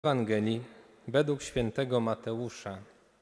Ewangelii według świętego Mateusza.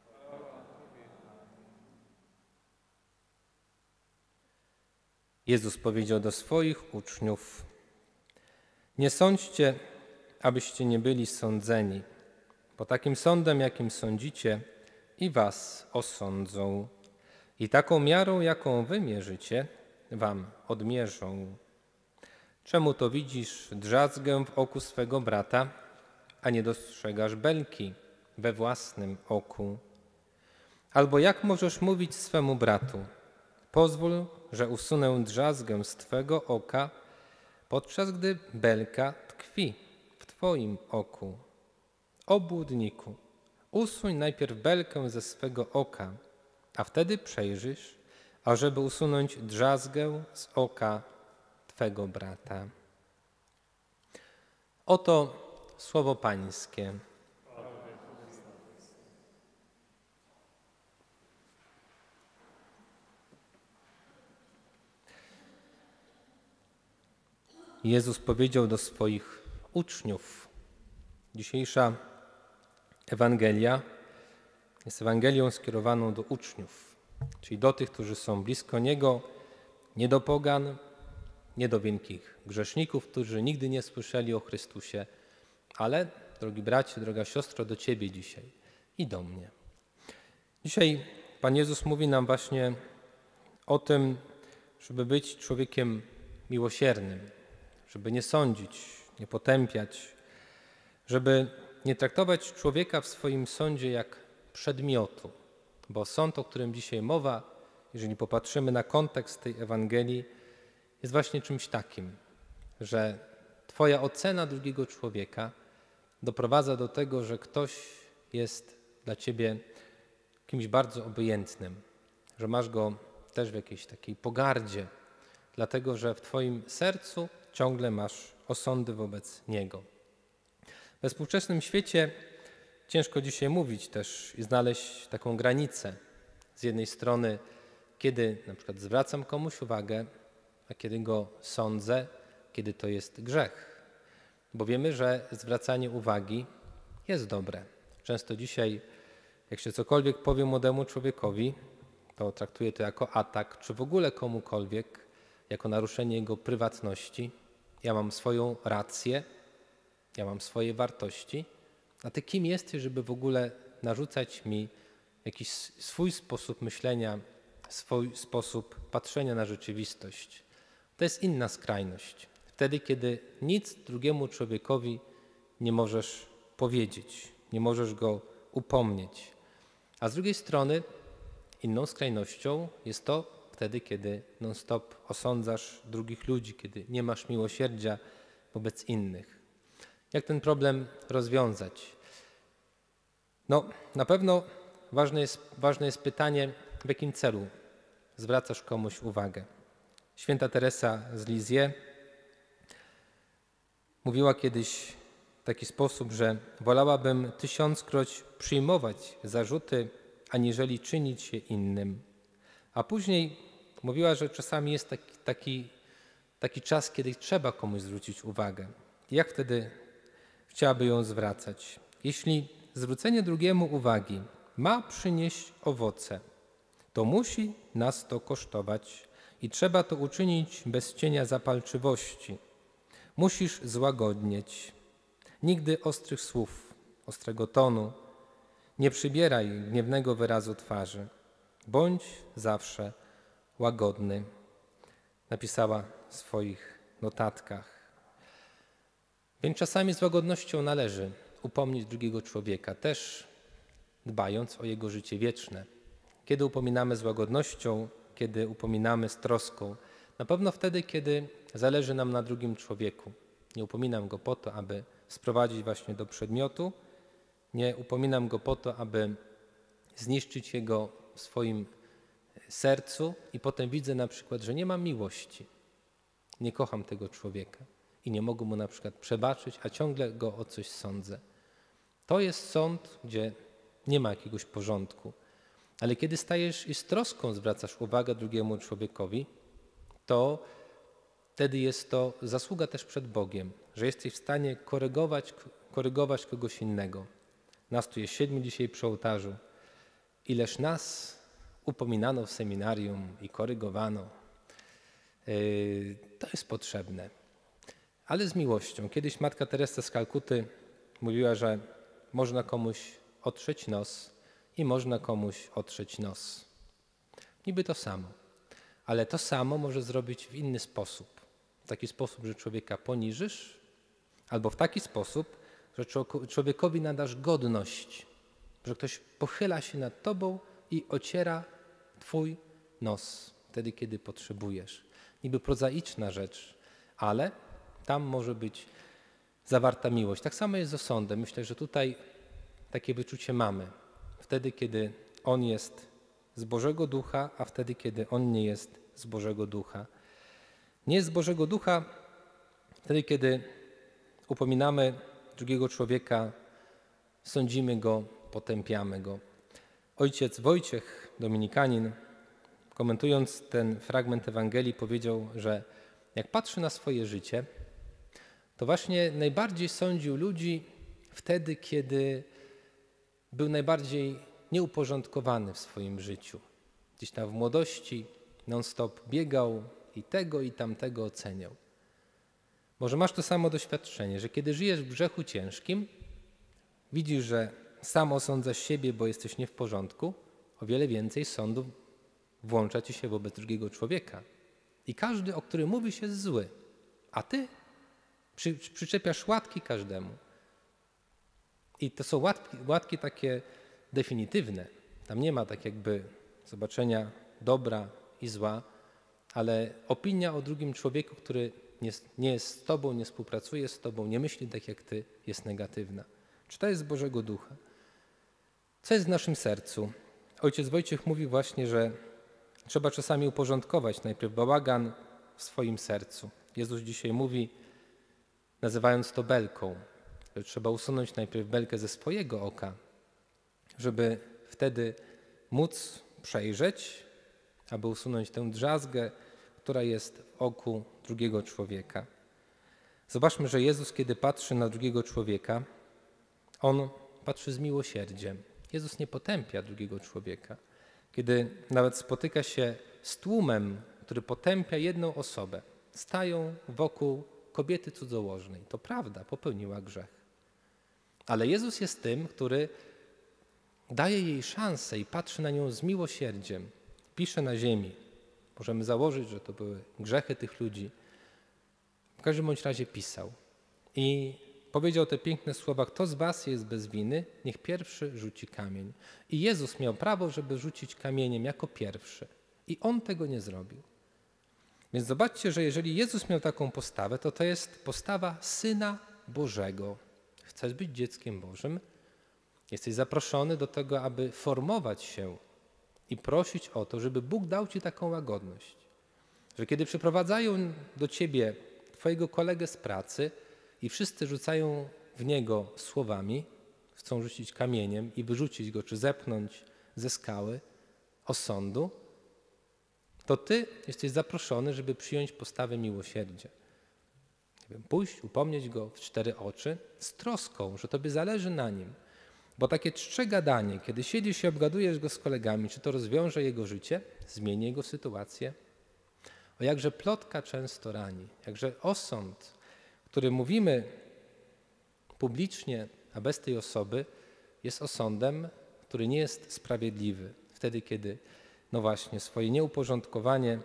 Jezus powiedział do swoich uczniów: nie sądźcie, abyście nie byli sądzeni, bo takim sądem, jakim sądzicie, i was osądzą. I taką miarą, jaką wy mierzycie, wam odmierzą. Czemu to widzisz drzazgę w oku swego brata, a nie dostrzegasz belki we własnym oku? Albo jak możesz mówić swemu bratu: pozwól, że usunę drzazgę z twego oka, podczas gdy belka tkwi w twoim oku? Obłudniku, usuń najpierw belkę ze swego oka, a wtedy przejrzysz, ażeby usunąć drzazgę z oka twego brata. Oto słowo Pańskie. Jezus powiedział do swoich uczniów. Dzisiejsza Ewangelia jest Ewangelią skierowaną do uczniów, czyli do tych, którzy są blisko Niego, nie do pogan, nie do wielkich grzeszników, którzy nigdy nie słyszeli o Chrystusie, ale, drogi bracie, droga siostro, do Ciebie dzisiaj i do mnie. Dzisiaj Pan Jezus mówi nam właśnie o tym, żeby być człowiekiem miłosiernym, żeby nie sądzić, nie potępiać, żeby nie traktować człowieka w swoim sądzie jak przedmiotu, bo sąd, o którym dzisiaj mowa, jeżeli popatrzymy na kontekst tej Ewangelii, jest właśnie czymś takim, że Twoja ocena drugiego człowieka doprowadza do tego, że ktoś jest dla Ciebie kimś bardzo obojętnym, że masz go też w jakiejś takiej pogardzie, dlatego że w Twoim sercu ciągle masz osądy wobec niego. We współczesnym świecie ciężko dzisiaj mówić też i znaleźć taką granicę. Z jednej strony, kiedy na przykład zwracam komuś uwagę, a kiedy go sądzę, kiedy to jest grzech. Bo wiemy, że zwracanie uwagi jest dobre. Często dzisiaj, jak się cokolwiek powie młodemu człowiekowi, to traktuję to jako atak, czy w ogóle komukolwiek, jako naruszenie jego prywatności. Ja mam swoją rację, ja mam swoje wartości, a ty kim jesteś, żeby w ogóle narzucać mi jakiś swój sposób myślenia, swój sposób patrzenia na rzeczywistość. To jest inna skrajność. Wtedy, kiedy nic drugiemu człowiekowi nie możesz powiedzieć, nie możesz go upomnieć. A z drugiej strony inną skrajnością jest to wtedy, kiedy non-stop osądzasz drugich ludzi, kiedy nie masz miłosierdzia wobec innych. Jak ten problem rozwiązać? Na pewno ważne jest pytanie, w jakim celu zwracasz komuś uwagę. Święta Teresa z Lisieux mówiła kiedyś w taki sposób, że wolałabym 1000-kroć przyjmować zarzuty, aniżeli czynić je innym. A później mówiła, że czasami jest taki czas, kiedy trzeba komuś zwrócić uwagę. Jak wtedy chciałaby ją zwracać? Jeśli zwrócenie drugiemu uwagi ma przynieść owoce, to musi nas to kosztować i trzeba to uczynić bez cienia zapalczywości. Musisz złagodnieć. Nigdy ostrych słów, ostrego tonu. Nie przybieraj gniewnego wyrazu twarzy. Bądź zawsze łagodny. Napisała w swoich notatkach. Więc czasami z łagodnością należy upomnieć drugiego człowieka, też dbając o jego życie wieczne. Kiedy upominamy z łagodnością, kiedy upominamy z troską? Na pewno wtedy, kiedy zależy nam na drugim człowieku. Nie upominam go po to, aby sprowadzić właśnie do przedmiotu. Nie upominam go po to, aby zniszczyć jego w swoim sercu i potem widzę na przykład, że nie mam miłości. Nie kocham tego człowieka i nie mogę mu na przykład przebaczyć, a ciągle go o coś sądzę. To jest sąd, gdzie nie ma jakiegoś porządku. Ale kiedy stajesz i z troską zwracasz uwagę drugiemu człowiekowi, to wtedy jest to zasługa też przed Bogiem, że jesteś w stanie korygować korygować kogoś innego. Nas tu jest 7 dzisiaj przy ołtarzu. Ileż nas upominano w seminarium i korygowano. To jest potrzebne. Ale z miłością. Kiedyś matka Teresa z Kalkuty mówiła, że można komuś otrzeć nos i można komuś otrzeć nos. Niby to samo. Ale to samo może zrobić w inny sposób. W taki sposób, że człowieka poniżysz, albo w taki sposób, że człowiekowi nadasz godność, że ktoś pochyla się nad tobą i ociera twój nos wtedy, kiedy potrzebujesz. Niby prozaiczna rzecz, ale tam może być zawarta miłość. Tak samo jest z osądem. Myślę, że tutaj takie wyczucie mamy. Wtedy, kiedy on jest z Bożego Ducha, a wtedy, kiedy on nie jest z Bożego Ducha. Nie jest z Bożego Ducha wtedy, kiedy upominamy drugiego człowieka, sądzimy go, potępiamy go. Ojciec Wojciech, dominikanin, komentując ten fragment Ewangelii, powiedział, że jak patrzy na swoje życie, to właśnie najbardziej sądził ludzi wtedy, kiedy był najbardziej nieuporządkowany w swoim życiu. Gdzieś tam w młodości non-stop biegał i tego i tamtego oceniał. Może masz to samo doświadczenie, że kiedy żyjesz w grzechu ciężkim, widzisz, że sam osądzasz siebie, bo jesteś nie w porządku, o wiele więcej sądu włącza ci się wobec drugiego człowieka. I każdy, o którym mówisz, jest zły, a ty przyczepiasz łatki każdemu. I to są łatki takie definitywne. Tam nie ma tak jakby zobaczenia dobra i zła, ale opinia o drugim człowieku, który nie jest z tobą, nie współpracuje z tobą, nie myśli tak jak ty, jest negatywna. Czy to jest z Bożego Ducha? Co jest w naszym sercu? Ojciec Wojciech mówi właśnie, że trzeba czasami uporządkować najpierw bałagan w swoim sercu. Jezus dzisiaj mówi, nazywając to belką, że trzeba usunąć najpierw belkę ze swojego oka, żeby wtedy móc przejrzeć, aby usunąć tę drzazgę, która jest w oku drugiego człowieka. Zobaczmy, że Jezus, kiedy patrzy na drugiego człowieka, on patrzy z miłosierdziem. Jezus nie potępia drugiego człowieka. Kiedy nawet spotyka się z tłumem, który potępia jedną osobę, stają wokół kobiety cudzołożnej. To prawda, popełniła grzech. Ale Jezus jest tym, który daje jej szansę i patrzy na nią z miłosierdziem. Pisze na ziemi. Możemy założyć, że to były grzechy tych ludzi. W każdym bądź razie pisał. I powiedział te piękne słowa, kto z was jest bez winy, niech pierwszy rzuci kamień. I Jezus miał prawo, żeby rzucić kamieniem jako pierwszy. I on tego nie zrobił. Więc zobaczcie, że jeżeli Jezus miał taką postawę, to jest postawa Syna Bożego. Chcesz być dzieckiem Bożym? Jesteś zaproszony do tego, aby formować się i prosić o to, żeby Bóg dał ci taką łagodność. Że kiedy przyprowadzają do ciebie twojego kolegę z pracy i wszyscy rzucają w niego słowami, chcą rzucić kamieniem i wyrzucić go, czy zepchnąć ze skały osądu, to ty jesteś zaproszony, żeby przyjąć postawę miłosierdzia. Pójść, upomnieć go w 4 oczy z troską, że tobie zależy na nim. Bo takie czcze gadanie, kiedy siedzisz i obgadujesz go z kolegami, czy to rozwiąże jego życie, zmieni jego sytuację? O jakże plotka często rani, jakże osąd, który mówimy publicznie, a bez tej osoby, jest osądem, który nie jest sprawiedliwy. Wtedy, kiedy, no właśnie, swoje nieuporządkowanie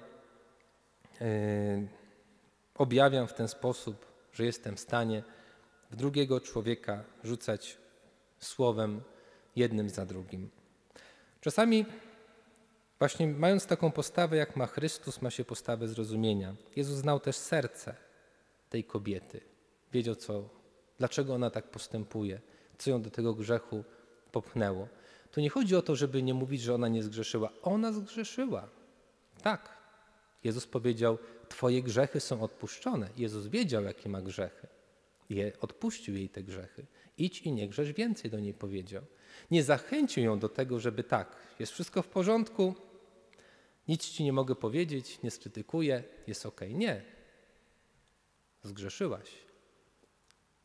objawiam w ten sposób, że jestem w stanie w drugiego człowieka rzucać słowem jednym za drugim. Czasami właśnie mając taką postawę, jak ma Chrystus, ma się postawę zrozumienia. Jezus znał też serce tej kobiety. Wiedział, dlaczego ona tak postępuje, co ją do tego grzechu popchnęło. Tu nie chodzi o to, żeby nie mówić, że ona nie zgrzeszyła. Ona zgrzeszyła. Tak. Jezus powiedział, twoje grzechy są odpuszczone. Jezus wiedział, jakie ma grzechy. Odpuścił jej te grzechy. Idź i nie grzesz więcej, do niej powiedział. Nie zachęcił ją do tego, żeby tak, jest wszystko w porządku, nic ci nie mogę powiedzieć, nie skrytykuję, jest okej. Nie. Zgrzeszyłaś.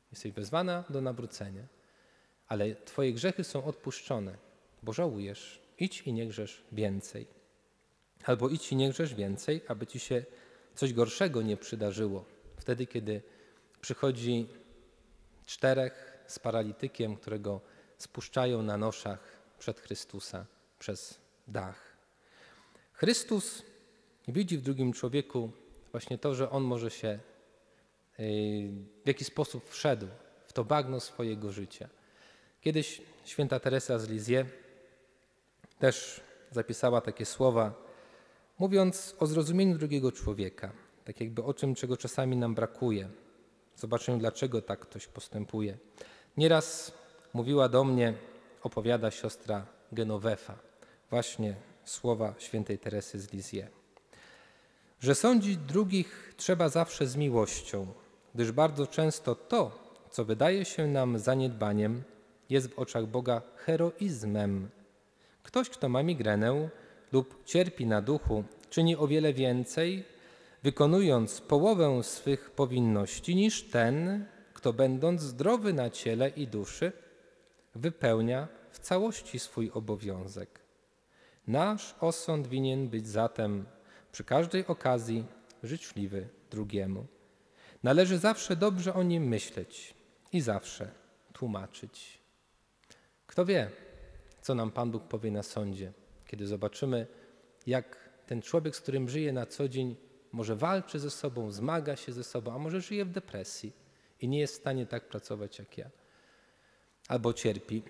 Jesteś wezwana do nawrócenia, ale twoje grzechy są odpuszczone, bo żałujesz. Idź i nie grzesz więcej. Albo idź i nie grzesz więcej, aby ci się coś gorszego nie przydarzyło. Wtedy, kiedy przychodzi 4 z paralitykiem, którego spuszczają na noszach przed Chrystusa przez dach. Chrystus widzi w drugim człowieku właśnie to, że on może się w jakiś sposób wszedł w to bagno swojego życia. Kiedyś święta Teresa z Lisieux też zapisała takie słowa, mówiąc o zrozumieniu drugiego człowieka, tak jakby o czym, czego czasami nam brakuje. Zobaczymy, dlaczego tak ktoś postępuje. Nieraz mówiła do mnie, opowiada siostra Genovefa, właśnie słowa świętej Teresy z Lisieux, że sądzić drugich trzeba zawsze z miłością, gdyż bardzo często to, co wydaje się nam zaniedbaniem, jest w oczach Boga heroizmem. Ktoś, kto ma migrenę lub cierpi na duchu, czyni o wiele więcej, wykonując połowę swych powinności, niż ten, kto będąc zdrowy na ciele i duszy, wypełnia w całości swój obowiązek. Nasz osąd winien być zatem przy każdej okazji życzliwy drugiemu. Należy zawsze dobrze o nim myśleć i zawsze tłumaczyć. Kto wie, co nam Pan Bóg powie na sądzie, kiedy zobaczymy, jak ten człowiek, z którym żyje na co dzień, może walczy ze sobą, zmaga się ze sobą, a może żyje w depresji i nie jest w stanie tak pracować jak ja, albo cierpi.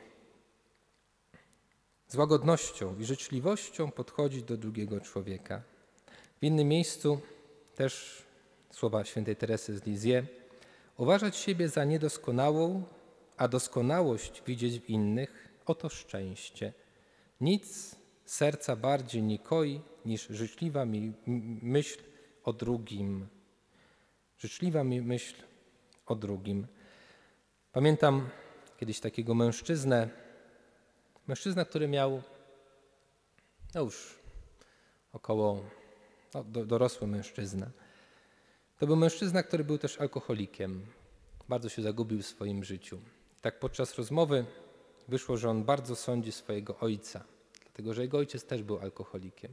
Z łagodnością i życzliwością podchodzić do drugiego człowieka. W innym miejscu też słowa świętej Teresy z Lisieux: uważać siebie za niedoskonałą, a doskonałość widzieć w innych, oto szczęście. Nic serca bardziej nie koi niż życzliwa myśl o drugim. Życzliwa myśl o drugim. Pamiętam kiedyś takiego mężczyznę, który miał już około, dorosły mężczyzna. To był mężczyzna, który był też alkoholikiem. Bardzo się zagubił w swoim życiu. Tak podczas rozmowy wyszło, że on bardzo sądzi swojego ojca, dlatego że jego ojciec też był alkoholikiem.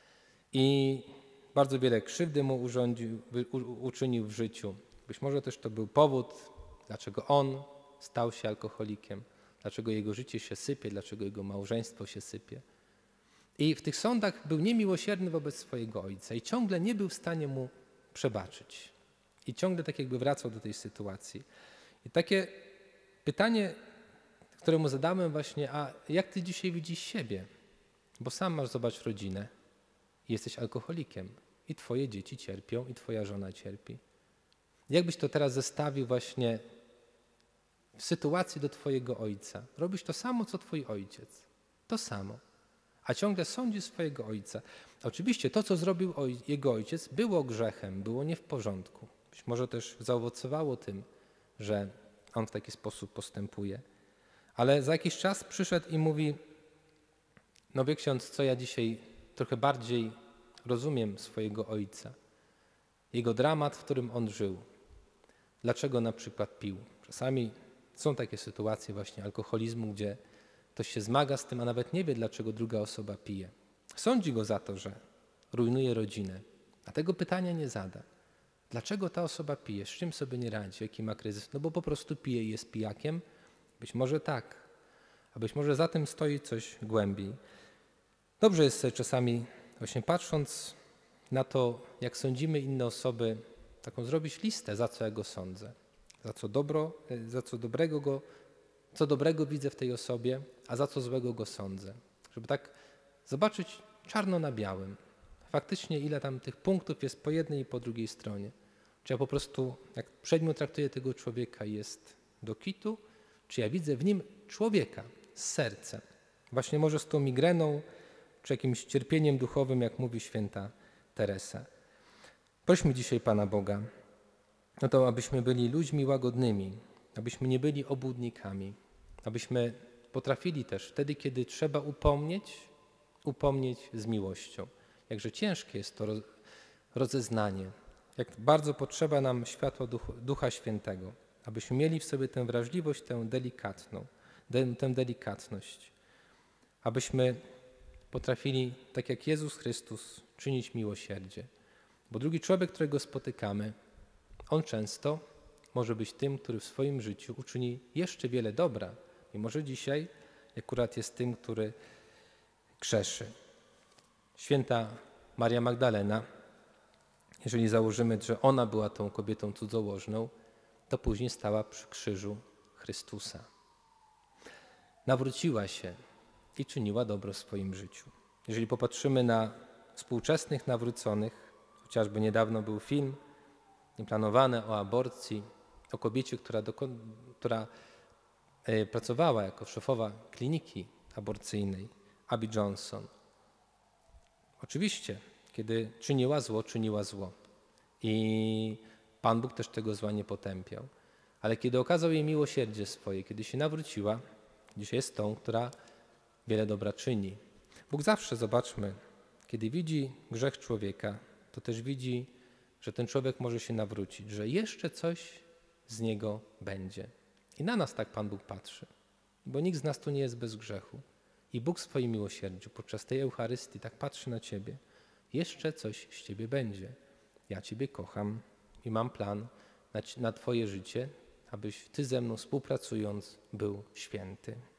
I bardzo wiele krzywdy mu uczynił w życiu. Być może też to był powód, dlaczego on stał się alkoholikiem, dlaczego jego życie się sypie, dlaczego jego małżeństwo się sypie. I w tych sądach był niemiłosierny wobec swojego ojca i ciągle nie był w stanie mu przebaczyć. I ciągle tak jakby wracał do tej sytuacji. I takie pytanie, które mu zadałem właśnie, a jak ty dzisiaj widzisz siebie? Bo sam masz, zobacz, rodzinę i jesteś alkoholikiem i twoje dzieci cierpią i twoja żona cierpi. Jakbyś to teraz zestawił właśnie w sytuacji do twojego ojca? Robisz to samo, co twój ojciec. To samo. A ciągle sądzisz swojego ojca. Oczywiście to, co zrobił jego ojciec, było grzechem, było nie w porządku. Być może też zaowocowało tym, że on w taki sposób postępuje. Ale za jakiś czas przyszedł i mówi: no wie ksiądz, co ja dzisiaj trochę bardziej rozumiem swojego ojca. Jego dramat, w którym on żył. Dlaczego na przykład pił? Czasami są takie sytuacje właśnie alkoholizmu, gdzie ktoś się zmaga z tym, a nawet nie wie, dlaczego druga osoba pije. Sądzi go za to, że rujnuje rodzinę, a tego pytania nie zada. Dlaczego ta osoba pije? Z czym sobie nie radzi? Jaki ma kryzys? No bo po prostu pije i jest pijakiem? Być może tak, a być może za tym stoi coś głębiej. Dobrze jest sobie czasami, właśnie patrząc na to, jak sądzimy inne osoby, taką zrobić listę, za co ja go sądzę, co dobrego widzę w tej osobie, a za co złego go sądzę. Żeby tak zobaczyć czarno na białym, faktycznie ile tam tych punktów jest po jednej i po drugiej stronie. Czy ja po prostu, jak przed nią traktuję tego człowieka, jest do kitu, czy ja widzę w nim człowieka z sercem. Właśnie może z tą migreną, czy jakimś cierpieniem duchowym, jak mówi święta Teresa. Prośmy dzisiaj Pana Boga o to, abyśmy byli ludźmi łagodnymi, abyśmy nie byli obłudnikami, abyśmy potrafili też wtedy, kiedy trzeba upomnieć z miłością. Jakże ciężkie jest to rozeznanie, jak bardzo potrzeba nam światła Ducha Świętego, abyśmy mieli w sobie tę wrażliwość, tę delikatność, abyśmy potrafili, tak jak Jezus Chrystus, czynić miłosierdzie. Bo drugi człowiek, którego spotykamy, on często może być tym, który w swoim życiu uczyni jeszcze wiele dobra, mimo że dzisiaj akurat jest tym, który grzeszy. Święta Maria Magdalena, jeżeli założymy, że ona była tą kobietą cudzołożną, to później stała przy krzyżu Chrystusa. Nawróciła się i czyniła dobro w swoim życiu. Jeżeli popatrzymy na współczesnych nawróconych, chociażby niedawno był film nieplanowany o aborcji, o kobiecie, która pracowała jako szefowa kliniki aborcyjnej, Abby Johnson. Oczywiście, kiedy czyniła zło i Pan Bóg też tego zła nie potępiał. Ale kiedy okazał jej miłosierdzie swoje, kiedy się nawróciła, dzisiaj jest tą, która wiele dobra czyni. Bóg zawsze, zobaczmy, kiedy widzi grzech człowieka, to też widzi, że ten człowiek może się nawrócić, że jeszcze coś z niego będzie. I na nas tak Pan Bóg patrzy, bo nikt z nas tu nie jest bez grzechu. I Bóg w swoim miłosierdziu podczas tej Eucharystii tak patrzy na ciebie. Jeszcze coś z ciebie będzie. Ja ciebie kocham i mam plan na twoje życie, abyś ty ze mną współpracując był święty.